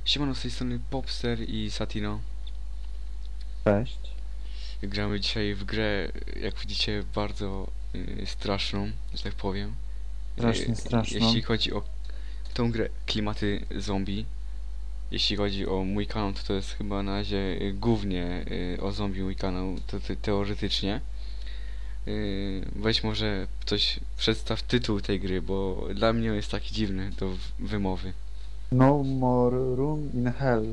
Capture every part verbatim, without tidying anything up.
Siemano, z tej strony Popster i Satino. Cześć. Gramy dzisiaj w grę, jak widzicie, bardzo y, straszną, że tak powiem. Strasznie Y, straszną. Jeśli chodzi o tą grę, klimaty zombie. Jeśli chodzi o mój kanał, to to jest chyba na razie y, głównie y, o zombie mój kanał, to, te, teoretycznie. Y, weź może coś, przedstaw tytuł tej gry, bo dla mnie jest taki dziwny do w- wymowy. No more room in hell.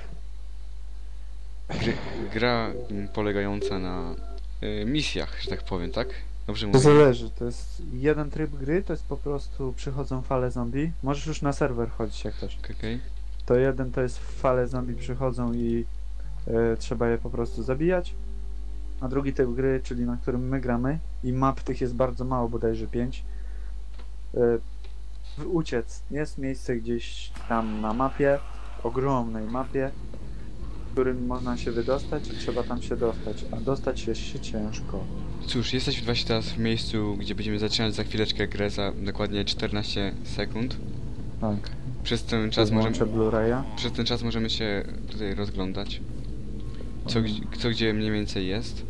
Gry, gra mm, polegająca na y, misjach, że tak powiem, tak? Dobrze To mówię? zależy, to jest jeden tryb gry, to jest po prostu przychodzą fale zombie. Możesz już na serwer chodzić jak ktoś. Okej. To jeden to jest fale zombie przychodzą i e, trzeba je po prostu zabijać. A drugi typ gry, czyli na którym my gramy i map tych jest bardzo mało, bodajże pięć. E, w uciec jest miejsce gdzieś tam na mapie, ogromnej mapie, w którym można się wydostać i trzeba tam się dostać, a dostać się się ciężko. Cóż, jesteśmy właśnie teraz w miejscu, gdzie będziemy zaczynać za chwileczkę grę za dokładnie czternaście sekund. Tak. Przez ten czas możemy, Włączę Blu-raya. przez ten czas możemy się tutaj rozglądać. Co, Mhm. gdzie- co gdzie mniej więcej jest.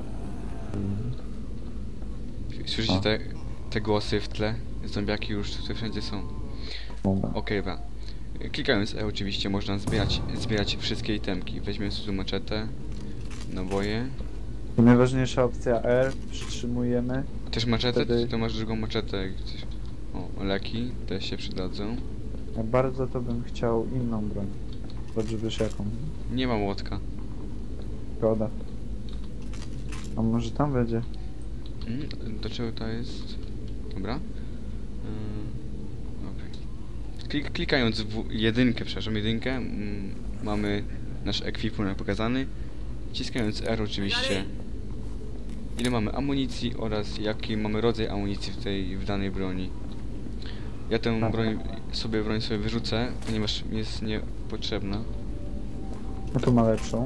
Słyszycie O. te, te głosy w tle? Zombiaki już tutaj wszędzie są. Dobra. Okej, okay, klikając E oczywiście można zbierać, zbierać wszystkie itemki. Weźmiemy sobie tu maczetę, naboje. I najważniejsza opcja R, przytrzymujemy. Też maczetę? Wtedy- Czy to masz drugą maczetę? jak coś- O, leki też się przydadzą. Ja bardzo to bym chciał inną broń. Dobrze wiesz jaką. Nie ma młotka. Szkoda. A może tam będzie? Mm, do czego to jest? Dobra. Yy, okej. Klik, klikając w jedynkę, przepraszam, jedynkę, mm, mamy nasz ekwipunek pokazany. Wciskając R oczywiście, ile mamy amunicji oraz jaki mamy rodzaj amunicji w tej w danej broni. Ja tę Tak. broń sobie broń sobie wyrzucę, ponieważ mi jest niepotrzebna. No tu ma lepszą.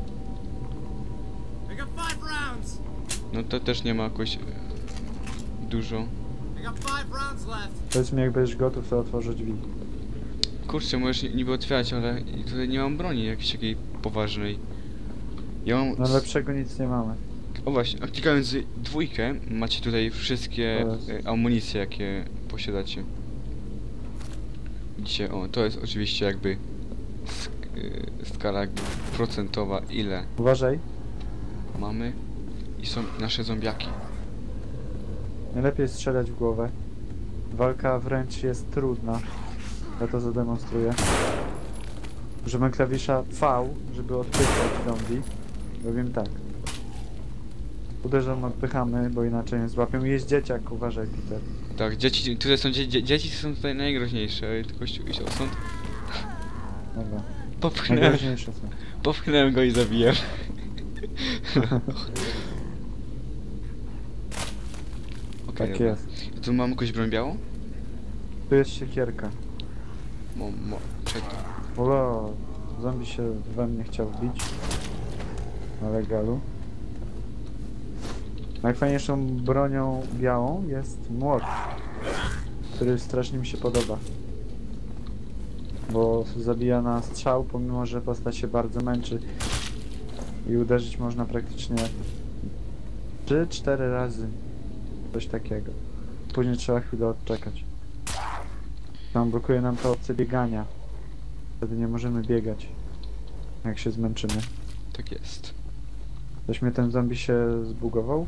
I got five rounds. No to też nie ma jakoś e, dużo. I got five rounds left. Powiedz mi jak będziesz gotów, to otworzę drzwi. Kurczę, możesz ni- niby otwierać, ale tutaj nie mam broni jakiejś takiej poważnej. Ja mam... No lepszego nic nie mamy. O właśnie, a klikając dwójkę macie tutaj wszystkie Teraz. e, amunicje, jakie posiadacie. Widzicie, o, to jest oczywiście jakby sk e, skala jakby procentowa, ile Uważaj. mamy. I są nasze zombiaki. Najlepiej strzelać w głowę. Walka wręcz jest trudna. Ja to zademonstruję. Używamy klawisza V, żeby odpychać zombie. Robimy tak. Uderzam, odpychamy, bo inaczej nie złapią. Jest dzieciak, uważaj, Peter. Tak, dzieci, tutaj są dzie dzie dzieci są tutaj najgroźniejsze, tylko iść stąd. Dobra. Popchnąłem, Najgroźniejsze są. popchnąłem go i zabiłem. Okej, Tak dobra. jest. Tu mam jakąś broń białą? Tu jest siekierka. Mo, mo, czekaj. Olo, zombie się we mnie chciał wbić. Na legalu. Najfajniejszą bronią białą jest młot, który strasznie mi się podoba. Bo zabija na strzał, pomimo że postać się bardzo męczy. I uderzyć można praktycznie trzy cztery razy. Coś takiego. Później trzeba chwilę odczekać. Tam blokuje nam to opcję biegania. Wtedy nie możemy biegać, jak się zmęczymy. Tak jest. Coś mnie ten zombie się zbugował?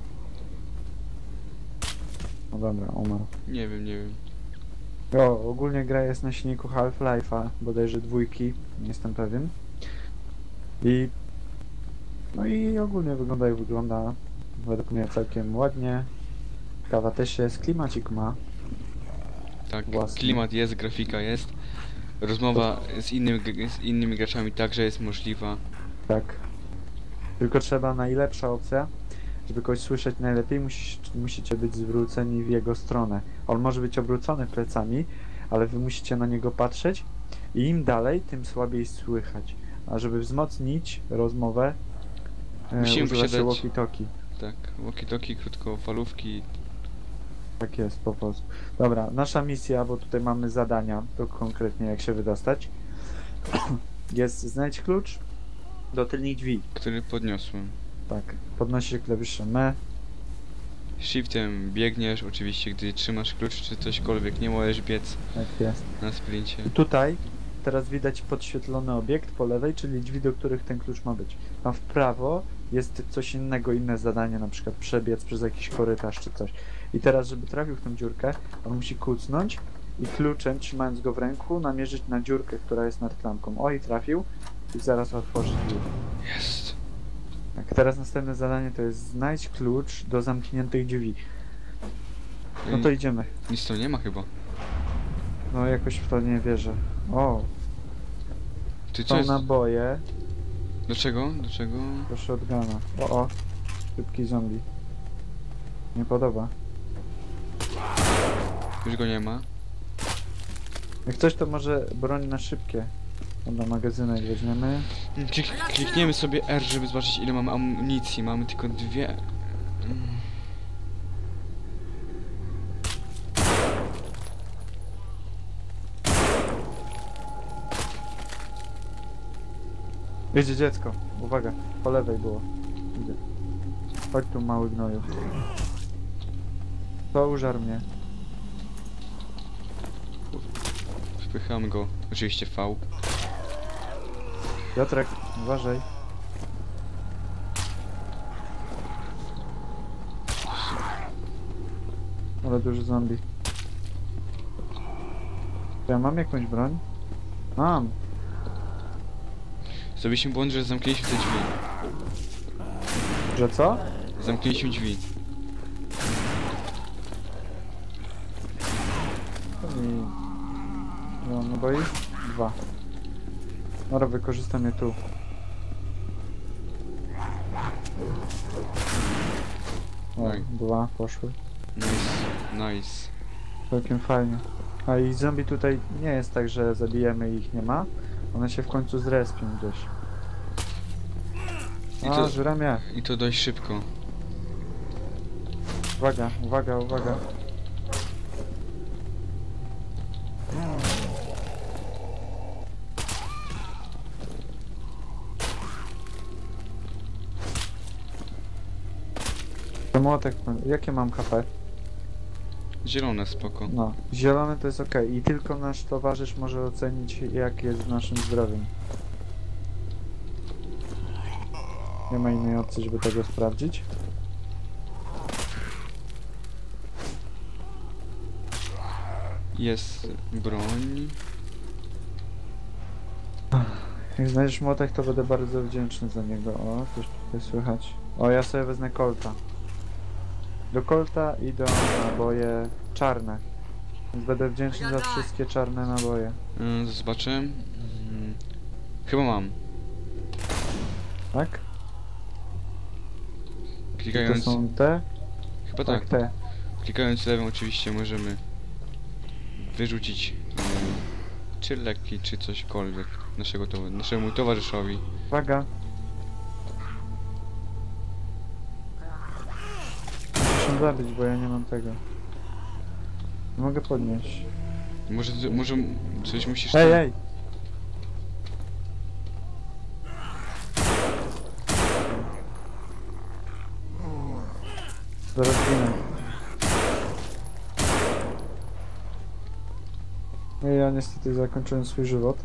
No dobra, umarł. Nie wiem, nie wiem. O, ogólnie gra jest na silniku Half-Life'a, bodajże dwójki, nie jestem pewien. I... No i ogólnie wygląda jak wygląda. Według mnie całkiem ładnie. Kawa też jest, klimacik ma. Tak, Własny. klimat jest, grafika jest. Rozmowa z, innym, g- z innymi graczami także jest możliwa. Tak. Tylko trzeba najlepsza opcja, żeby kogoś słyszeć najlepiej, musi, musicie być zwróceni w jego stronę. On może być obrócony plecami, ale wy musicie na niego patrzeć i im dalej, tym słabiej słychać. A żeby wzmocnić rozmowę, e, Musimy używa się posiadać- walkie-talkie. Tak, walkie-talkie, krótkofalówki. Tak jest, po prostu. Dobra, nasza misja, bo tutaj mamy zadania, to konkretnie jak się wydostać. Jest znajdź klucz do tylnych drzwi. Który podniosłem. Tak, podnosisz klawisze M. Shiftem biegniesz, oczywiście gdy trzymasz klucz czy cośkolwiek, nie możesz biec Tak jest. na sprincie. I tutaj teraz widać podświetlony obiekt po lewej, czyli drzwi, do których ten klucz ma być. Tam w prawo jest coś innego, inne zadanie, na przykład przebiec przez jakiś korytarz czy coś. I teraz, żeby trafił w tą dziurkę, on musi kucnąć i kluczem, trzymając go w ręku, namierzyć na dziurkę, która jest nad klamką. O, i trafił i zaraz otworzy drzwi. Jest. Tak, teraz następne zadanie to jest znajdź klucz do zamkniętych drzwi. No to idziemy. Nic to nie ma chyba. No jakoś w to nie wierzę. O, Ty co są jest? naboje Do czego? Do czego? do shotguna. O, o, szybki zombie. Nie podoba. Już go nie ma. Jak coś, to może broń na szybkie. Dobra, magazynek weźmiemy. Klik, klikniemy sobie R, żeby zobaczyć ile mamy amunicji. Mamy tylko dwie. Mm. Jedzie dziecko. Uwaga, po lewej było. Idę. Chodź tu, mały gnoju. To użar mnie. Wpychamy go. Oczywiście V. Piotrek, uważaj. Ale duży zombie. Ja mam jakąś broń? Mam. Zrobiliśmy błąd, że zamknęliśmy te drzwi. Że co? Zamknęliśmy drzwi. I... No, no boi? Dwa. Dobra, wykorzystam je tu. O, Oj. dwa poszły. Nice. Nice. Całkiem fajnie. A i zombie tutaj nie jest tak, że zabijemy i ich nie ma. One się w końcu zrespią gdzieś. I A, to- żre mnie. I to dość szybko. Uwaga, uwaga, uwaga. To młotek, jakie mam H P? Zielone, spoko. No, zielony to jest ok. I tylko nasz towarzysz może ocenić, jak jest z naszym zdrowiem. Nie ma innej opcji, żeby tego sprawdzić. Jest broń. Jak znajdziesz młotek, to będę bardzo wdzięczny za niego. O, coś tutaj słychać. O, ja sobie wezmę kolta. Do kolta i do naboje czarne. Więc będę wdzięczny za wszystkie czarne naboje. Yy, zobaczę. Mm, Chyba mam. Tak? Czy to Klikając. są te? Chyba Tak, tak. te. Klikając lewym oczywiście możemy wyrzucić yy, czy leki, czy cośkolwiek naszego to, naszemu towarzyszowi. Uwaga. Muszę się zabić, bo ja nie mam tego. Nie mogę podnieść. Może, może coś musisz... Ej, tam- ej! Zaraz ginę. No i ja niestety zakończyłem swój żywot.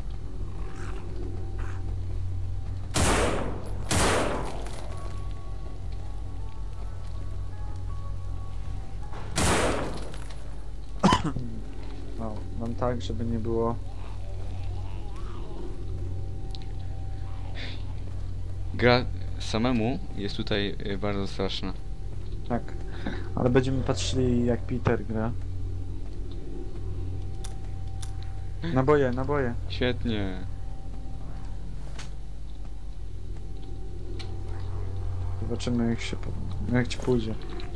No, mam tak, żeby nie było. Gra samemu jest tutaj yy, bardzo straszna. Tak. Ale będziemy patrzyli, jak Peter gra. Naboje, naboje. Świetnie. Zobaczymy, jak się po- jak ci pójdzie.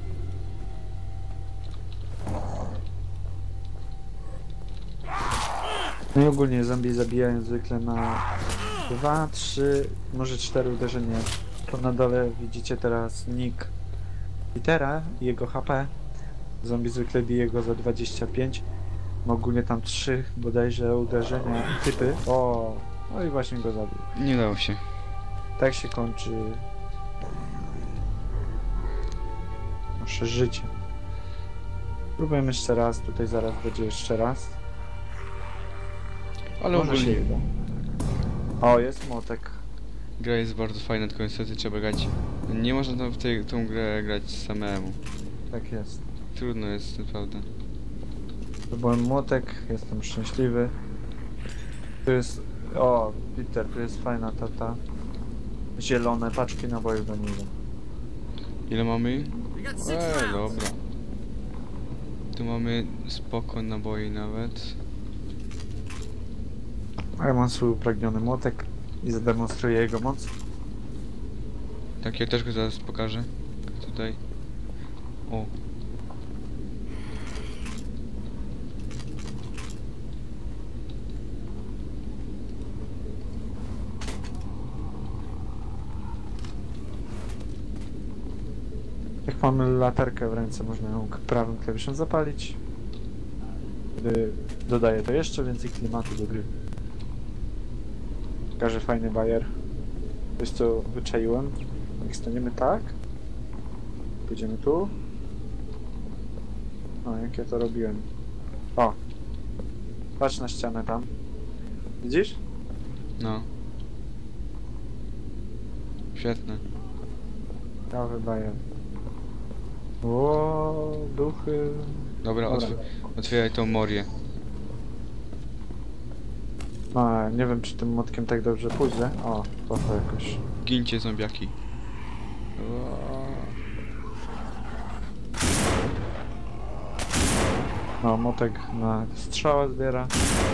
No i ogólnie zombie zabijają zwykle na dwa, trzy, może cztery uderzenia. To na dole widzicie teraz nick Petera i jego H P. Zombie zwykle bije go za dwadzieścia pięć. Ogólnie tam trzy bodajże uderzenia i typy. O, no i właśnie go zabił. Nie dało się. Tak się kończy nasze życie. Spróbujemy jeszcze raz, tutaj zaraz będzie jeszcze raz. Ale Może się ogólnie uda. O, jest młotek. gra jest bardzo fajna, tylko niestety trzeba grać. Nie można tam w tej, tą grę grać samemu. Tak jest. Trudno jest naprawdę. To byłem młotek, jestem szczęśliwy. Tu jest... O, Peter, tu jest fajna tata. Zielone paczki nabojów do niego. Ile mamy? We got six Eee, rounds. dobra. Tu mamy spoko naboi nawet. A ja mam swój upragniony młotek i zademonstruję jego moc. Tak, ja też go zaraz pokażę. Tutaj. O. Jak mamy latarkę w ręce, można ją k- prawym klawiszem zapalić. Wtedy dodaje to jeszcze więcej klimatu do gry. Pokażę fajny bajer. Coś co wyczaiłem. Jak staniemy tak. Pójdziemy tu. O, jak ja to robiłem. O! Patrz na ścianę tam. Widzisz? No. Świetne. Prawy bajer. Ło, duchy. Dobra, Dobra. otw otwieraj tą morię. A, nie wiem czy tym młotkiem tak dobrze pójdzie. O, to jakoś. Gincie zombiaki. No, motek na strzała zbiera.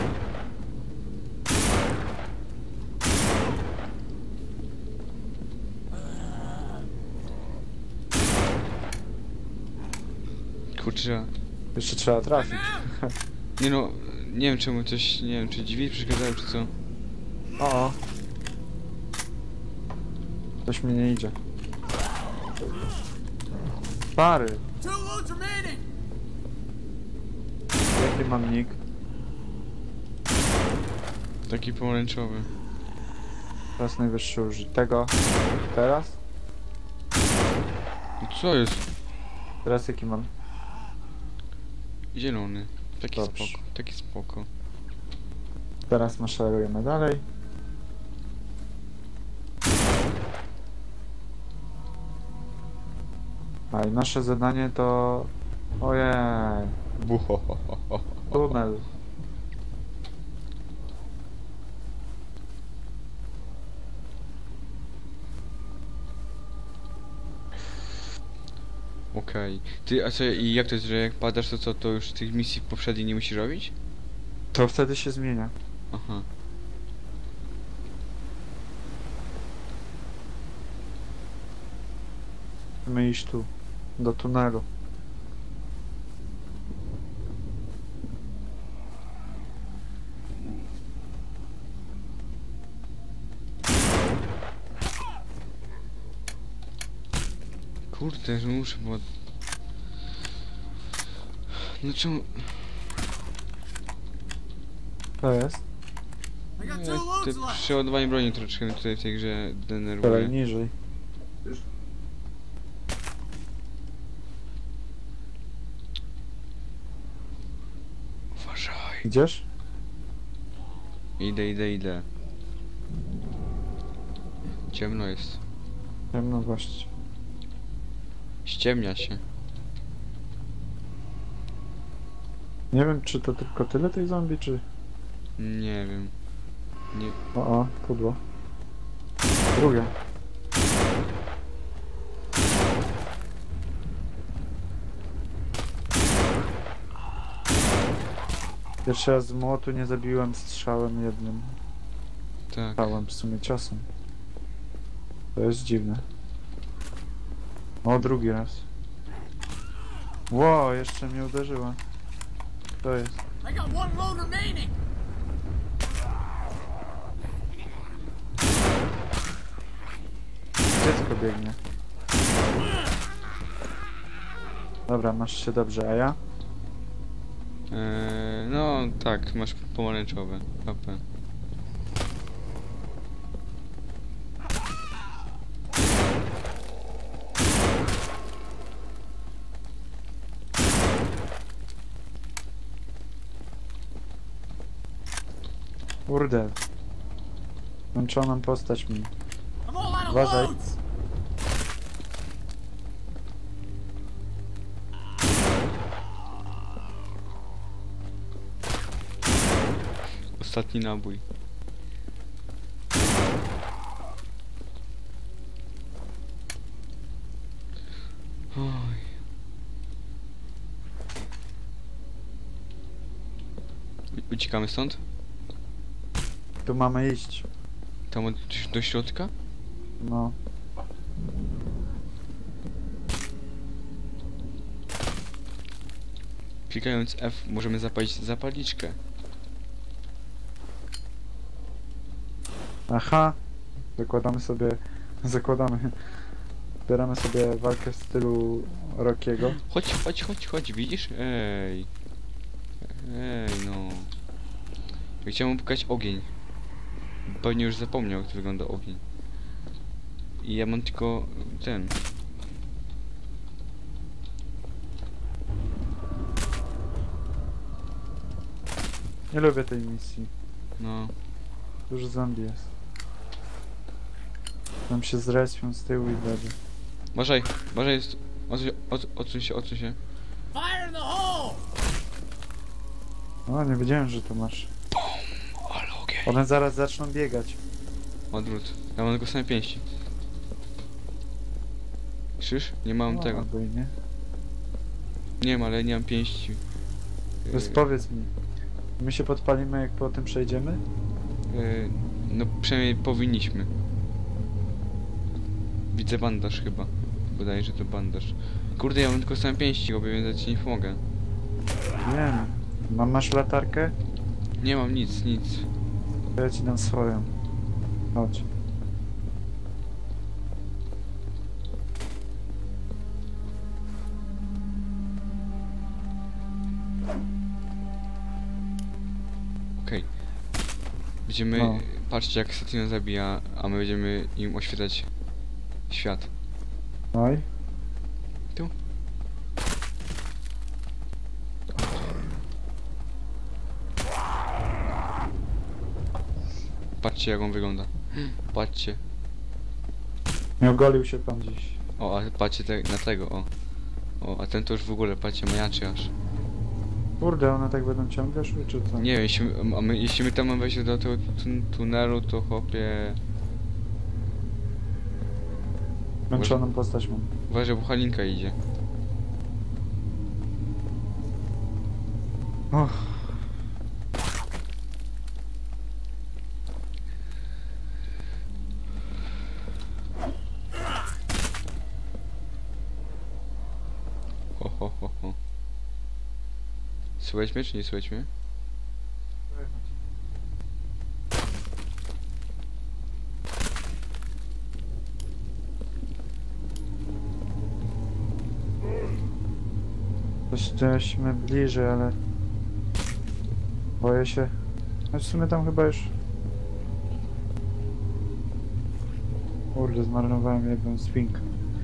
Kurczę. Jeszcze trzeba trafić. Nie no, nie wiem czemu coś, nie wiem czy drzwi przeszkadzają czy co. O, o. Coś mi nie idzie. Pary. Two loads remaining. Jaki mam nick? Taki pomarańczowy. Teraz najwyższy użyć. Tego. Teraz? No co jest? Teraz jaki mam? Zielony. Taki Dobrze. spoko, taki spoko. Teraz maszerujemy dalej. A i nasze zadanie to... Ojej. Buhohohoho. Tunel. Okej. Ty, a co, i jak to jest, że jak padasz to co, to już tych misji poprzednich nie musisz robić? To wtedy się zmienia. Aha. Musimy iść tu. Do tunelu. Kurde, że muszę, bo... No czemu... To jest. I got Nie, two te loads left. przeładowanie broni troszeczkę mnie tutaj w tej grze Dalej denerwuje. niżej. Uważaj. Idziesz? Idę, idę, idę. Ciemno jest. Ciemno właśnie. Ściemnia się. Nie wiem czy to tylko tyle tej zombie, czy... Nie wiem. Nie... O, o, pudło. Drugie. Pierwszy raz z młotu nie zabiłem strzałem jednym. Tak. Strzałem w sumie ciosem. To jest dziwne. O, drugi raz. Ło, jeszcze mnie uderzyła. To jest. I got one load remaining. Dziecko biegnie. Dobra, masz się dobrze, a ja? Eee, E, no tak, masz pomarańczowe. H P. Kurde. Męczoną postać mi. I'm all out of Uważaj. loads. Ostatni nabój. Oj. U- Uciekamy stąd? Tu mamy iść. Tam od, do środka? No. Klikając F możemy zapalić zapalniczkę. Aha. Zakładamy sobie... Zakładamy... Zbieramy sobie walkę w stylu Rockiego. Chodź, chodź, chodź, chodź, widzisz? Ej. Ej, no. Ja chciałem mu pokazać ogień. Pewnie już zapomniał, jak to wygląda ogień. I ja mam tylko ten. Nie lubię tej misji. No. Dużo zombie jest. Tam się zrespią z tyłu i będzie. Uważaj, uważaj, jest. Odsuń, od, odsuń się, odsuń się. Fire in the hole. O, nie wiedziałem, że to masz. Ale ogień. One zaraz zaczną biegać. Odwrót. Ja mam tylko same pięści. Krzyż? Nie mam O, tego. albo i nie. Nie mam, ale nie mam pięści. Więc powiedz mi. My się podpalimy, jak po tym przejdziemy? Yy, no przynajmniej powinniśmy. Widzę bandaż chyba. Wydaje, że to bandaż. Kurde, ja mam tylko same pięści, obie, więc ja ci nie pomogę. Wiem. Mam, masz latarkę? Nie mam nic, nic. To ja ci dam swoją. Chodź. Okej. Będziemy... No. Patrzcie, jak Satino zabija, a my będziemy im oświetlać świat. Oj. Tu. Patrzcie, jak on wygląda. Patrzcie. Nie ogolił się pan dziś. O, a patrzcie te, na tego, o. O, a ten to już w ogóle, patrzcie, majaczy aż. Kurde, one tak będą ciągle szły, czy co? Nie wiem, jeśli, a my, jeśli my tam mamy wejść do tego tun tunelu, to chłopie... Męczoną postać mam. Uważaj, bo Halinka idzie. Och. Ho, ho, ho, ho. Słychać mnie, czy nie słychać mnie? Jesteśmy bliżej, ale... Boję się. No w sumie tam chyba już... Kurde, zmarnowałem jedną swinkę.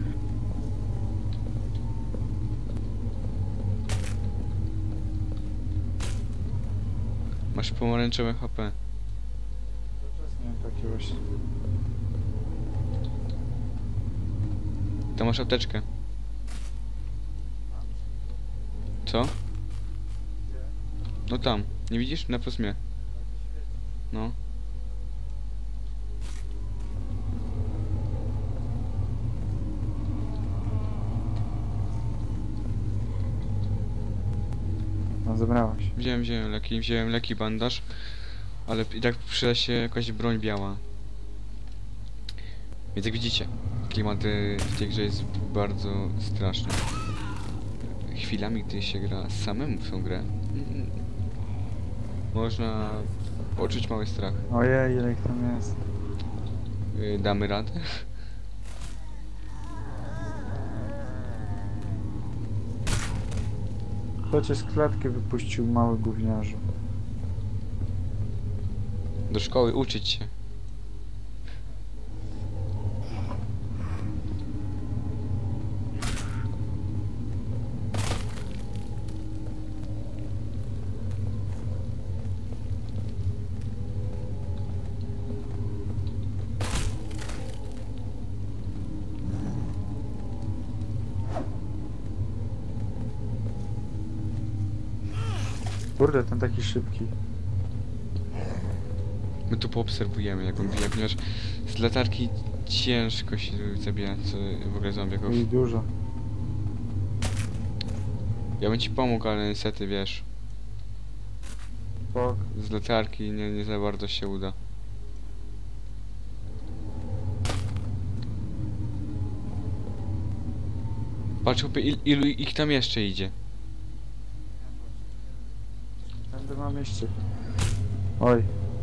Masz pomarańczowe H P. Miałem takie właśnie. Tam masz apteczkę. Co? No tam. Nie widzisz? Na plus mnie. No. No, zebrałaś. Wziąłem, wziąłem leki, wziąłem leki, bandaż. Ale i tak przyda się jakaś broń biała. Więc jak widzicie, klimat y, w tej grze jest bardzo straszny. Chwilami, gdy się gra samemu w tą grę, mm, można poczuć mały strach. Ojej, ile ich tam jest. Y, Damy radę? Kto cię z klatki wypuścił, mały gówniarzu? Do szkoły uczyć się. Kurde, ten taki szybki. My tu poobserwujemy, jak on bije, ponieważ z latarki ciężko się zabija co w ogóle zombiaków. I dużo. Ja bym ci pomógł, ale niestety wiesz, Bok. z latarki nie, nie za bardzo się uda. Patrz, chłopie, il, ilu ich tam jeszcze idzie. Będę mam jeszcze. Oj.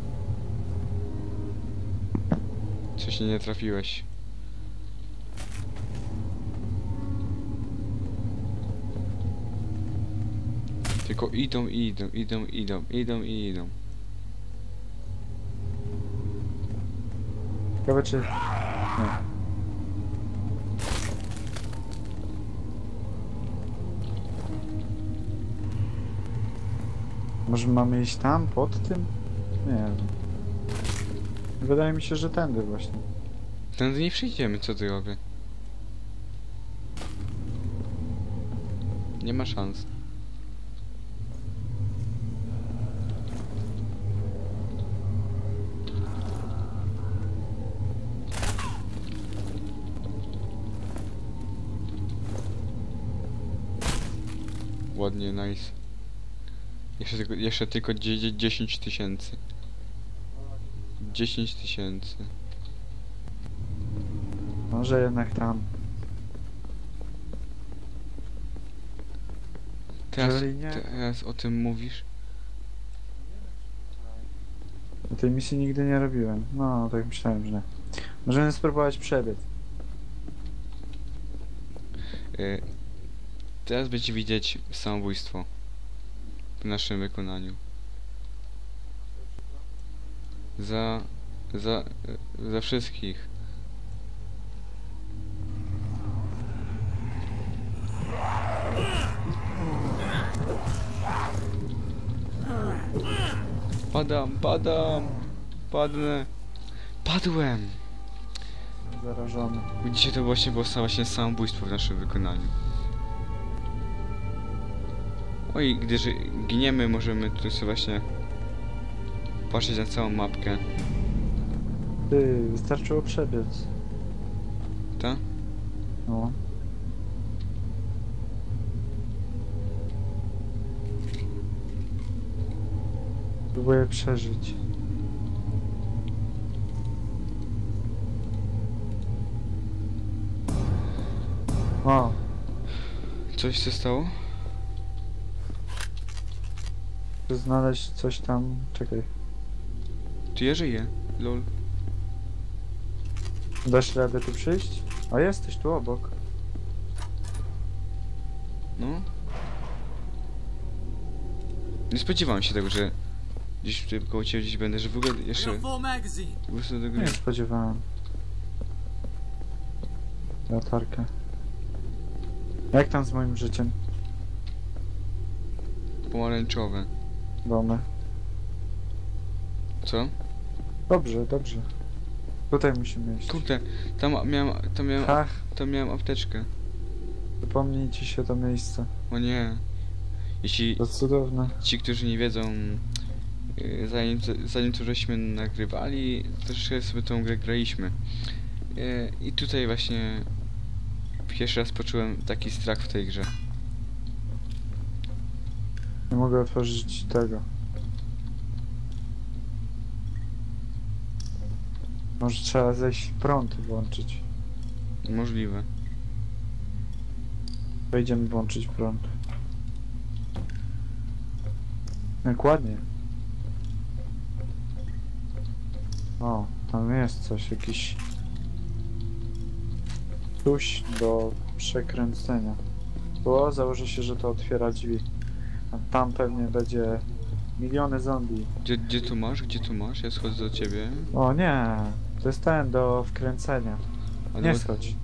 Coś nie trafiłeś. Tylko idą, idą, idą, idą, idą i idą. Ciekawe czy... Nie. Może mamy iść tam, pod tym? Nie wiem. Wydaje mi się, że tędy właśnie. Tędy nie przyjdziemy, co ty robię? Nie ma szans. Ładnie, nice. Jeszcze tylko, jeszcze tylko dziesięć tysięcy. dziesięć tysięcy. Może jednak tam. Teraz, Jeżeli nie- teraz o tym mówisz? Tej misji nigdy nie robiłem. No, tak myślałem, że nie. Możemy spróbować przebiec. Y, teraz będzie widzieć samobójstwo w naszym wykonaniu. Za... za... y, za wszystkich. Padam, padam, padnę. Padłem! Zarażony. Dzisiaj to właśnie było sa- właśnie samobójstwo w naszym wykonaniu. Oj, gdyż giniemy, możemy tu sobie właśnie patrzeć na całą mapkę. Ty, wystarczyło przebiec. Ta? No. Próbuję przeżyć. O, Coś się stało? chcę znaleźć coś tam. Czekaj. Tu ja żyję. Lol. Dasz radę tu przyjść? A jesteś tu obok. No. Nie spodziewałem się tego, że gdzieś tutaj koło ciebie gdzieś będę, że w ogóle I jeszcze got a full magazine. wrócę do gry. Nie spodziewałem. Latarkę. Jak tam z moim życiem? Pomarańczowe. Domy. Co? Dobrze, dobrze. Tutaj musimy iść. Kurde, tam miałem, tam miałem, Ach, tam miałem apteczkę. przypomnij ci się to miejsce. O nie. Jeśli To cudowne. ci, którzy nie wiedzą, yy, zanim, zanim to żeśmy nagrywali, troszeczkę sobie tą grę graliśmy. Yy, I tutaj właśnie pierwszy raz poczułem taki strach w tej grze. Nie mogę otworzyć tego. Może trzeba zejść prąd i włączyć. Możliwe. Wejdziemy włączyć prąd. Jak ładnie. O, tam jest coś, jakiś tuś do przekręcenia. Bo założę się, że to otwiera drzwi. tam, tam pewnie będzie miliony zombie. Gdzie, gdzie tu masz? Gdzie tu masz? Ja schodzę do ciebie. O nie, to jest ten do wkręcenia. A Nie no- schodź.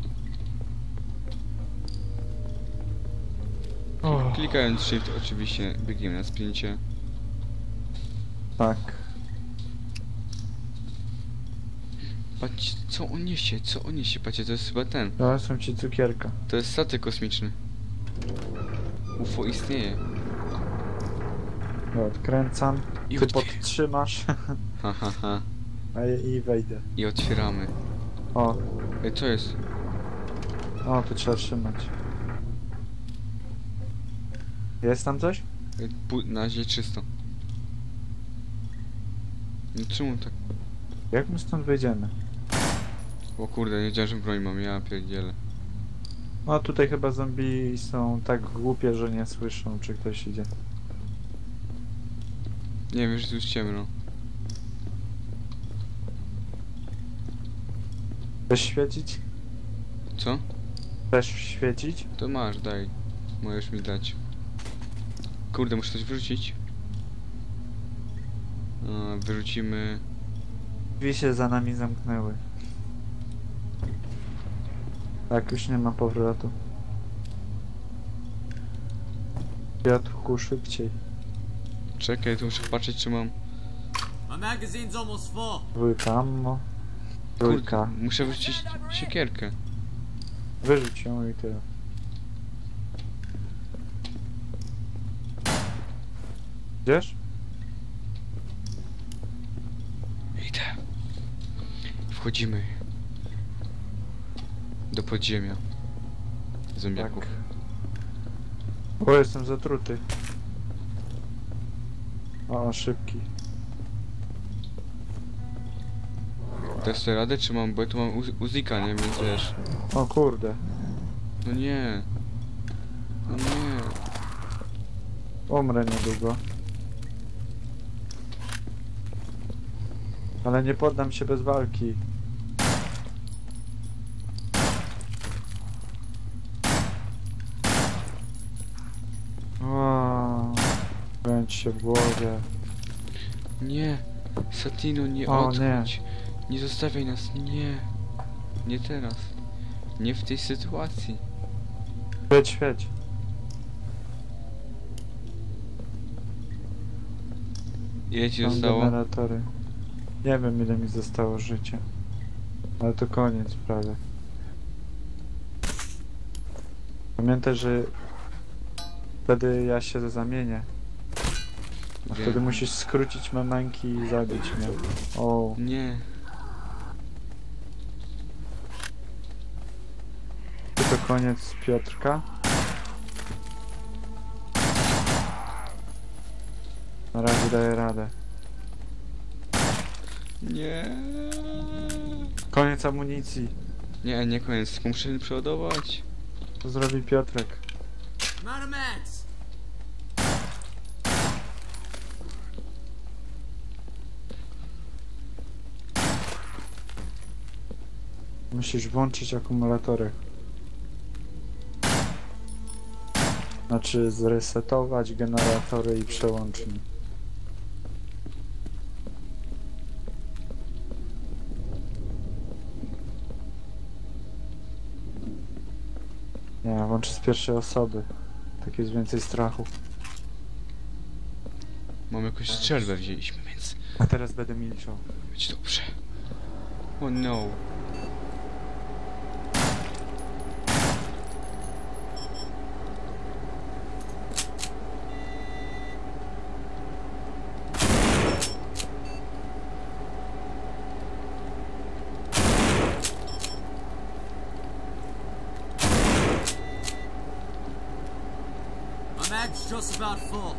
O, Klikając shift oczywiście biegniemy na spięcie. tak. Patrzcie, co on niesie? Co on niesie? Patrzcie, to jest chyba ten. Znalazłem ci cukierka. To jest statek kosmiczny. U F O istnieje. No, odkręcam. I, Ty otwier podtrzymasz, ha, ha, ha. a ja i wejdę. I otwieramy. O, Ej, co jest? o, tu trzeba trzymać. Jest tam coś? Ej, pu- na razie czysto. No czemu tak? Jak my stąd wyjdziemy? O kurde, nie wiedziałem, że broń mam, ja pierdzielę. No tutaj chyba zombie są tak głupie, że nie słyszą, czy ktoś idzie. Nie wiem, że tu jest ciemno. Chcesz świecić? Co? Chcesz świecić? To masz, daj. Możesz mi dać. Kurde, muszę coś wyrzucić. A, wyrzucimy... Drzwi się za nami zamknęły. Tak, już nie ma powrotu. Piotrku, szybciej. Czekaj, tu muszę patrzeć, czy mam... My magazine's almost full. Dwójka ammo. Trójka. Kurde, muszę wyrzucić siekierkę. Wyrzuć ją i tyle. Idziesz? Idę. Wchodzimy. Do podziemia. Zombiaków. O, jestem zatruty. O, szybki. Dasz sobie radę, czy mam... Bo ja tu mam uz uzika, nie? Więc wiesz... O kurde. No nie. No nie. Umrę niedługo. Ale nie poddam się bez walki. O, kręć się w głowie. Nie. Satino, nie O, odchodź. nie. Nie zostawiaj nas, nie. Nie teraz. Nie w tej sytuacji. Świeć, świeć. Ile ci Mam zostało? generatory. Nie wiem ile mi zostało życia. Ale to koniec prawie. Pamiętaj, że wtedy ja się zamienię. A Wiem. wtedy musisz skrócić memenki i zabić mnie. O, Nie. czy to koniec Piotrka? Na razie daję radę. Nie. Koniec amunicji. Nie, nie koniec, tylko muszę przeładować. To zrobi Piotrek. I'm out of mags. Musisz włączyć akumulatory. Znaczy zresetować generatory i przełącznik. Nie, włączę z pierwszej osoby. Tak jest więcej strachu. Mam jakąś strzelbę wzięliśmy, więc A teraz będę milczał. będzie dobrze. Oh no. My mag's just about full.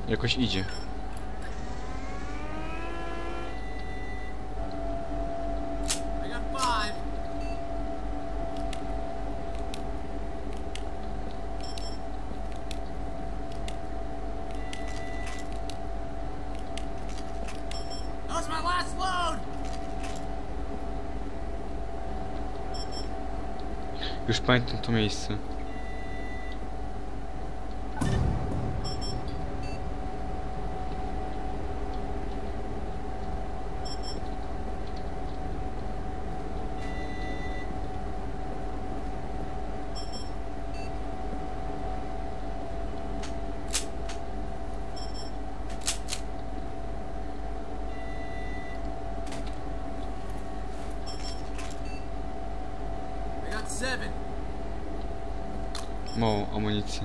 Jakoś idzie. I got five. That was my last load. Już pamiętam to miejsce. I got seven. Mało amunicji.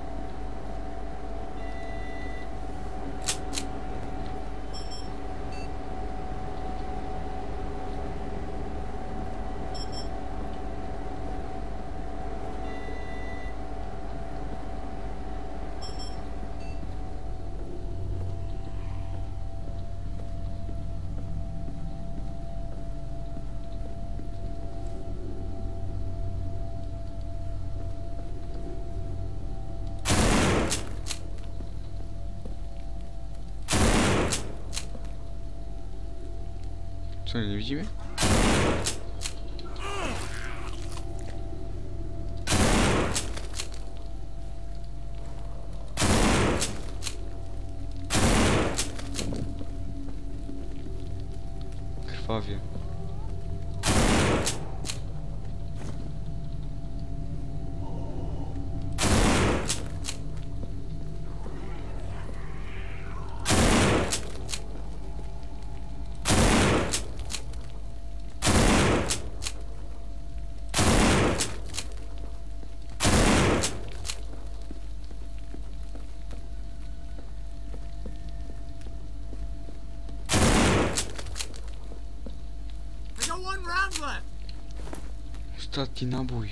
Co, nie widzimy? Krwawie. I got one round left. Ostatni nabój.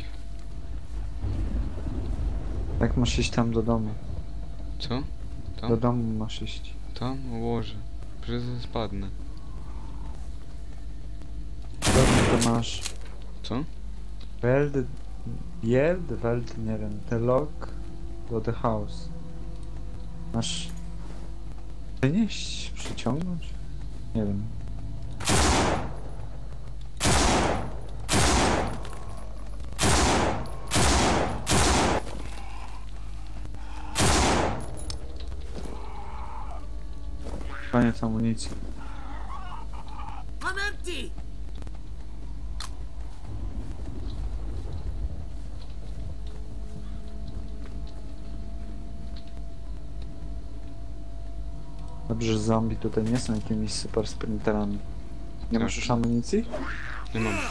Jak masz iść tam do domu? Co? Do Tam? domu masz iść. Tam? O Boże. Przecież spadnę. Do domu to masz Co? Weld... Jeld? Weld, nie wiem. The lock do the house. Masz... Wynieść? Przyciągnąć? Nie wiem. Koniec amunicji. I'm empty. Dobrze, że zombie tutaj nie są jakimiś super sprinterami. Nie Tak. masz już amunicji? Nie mam.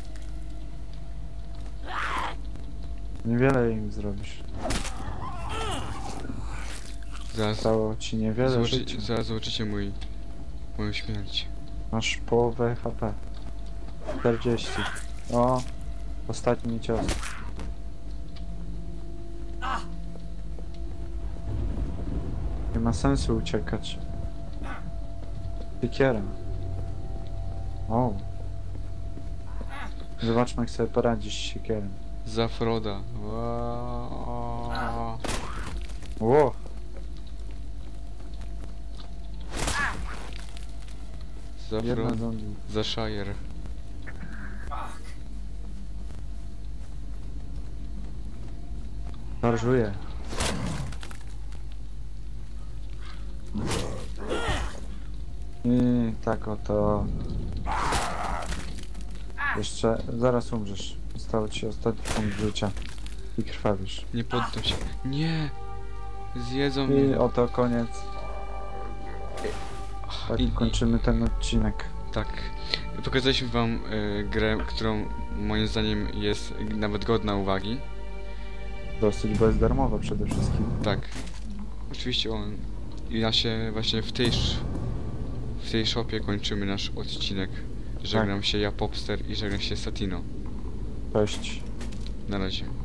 Niewiele im zrobisz. Zaraz, Zostało ci niewiele zobaczy, życia. zaraz zobaczycie mój, moją śmierć. Masz połowę H P. czterdzieści. O! Ostatni cios. Nie ma sensu uciekać. Siekiera. O! Zobaczmy, jak sobie poradzisz z siekierem. Za Froda. Wow. Ło! Za Jedna Froda. zombie. Za Shire. Szarżuje. I tak oto. Jeszcze zaraz umrzesz. Zostało ci ostatni punkt życia. I krwawisz. Nie poddam się. Nie! Zjedzą I mnie. oto koniec. Tak I- kończymy ten odcinek. Tak. Pokazaliśmy wam y, grę, którą moim zdaniem jest nawet godna uwagi. Dosyć, bo jest darmowa przede wszystkim. Tak. Oczywiście on. I na się właśnie w tej sz- w tej shopie kończymy nasz odcinek. Żegnam się ja Popster i żegnam się Satino. Cześć. Na razie.